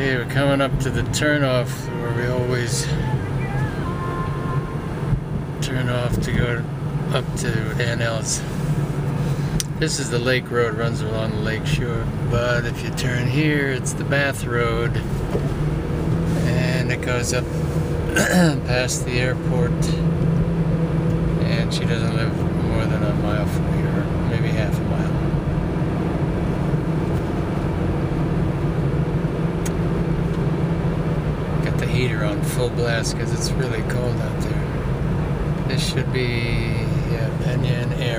Okay, we're coming up to the turnoff where we always turn off to go up to NL's. This is the lake road, runs along the lake shore, but if you turn here, it's the Bath Road, and it goes up past the airport, and she doesn't live more than a mile from here, maybe half a mile. Got the heater on full blast because it's really cold out there. This should be, yeah, Pena and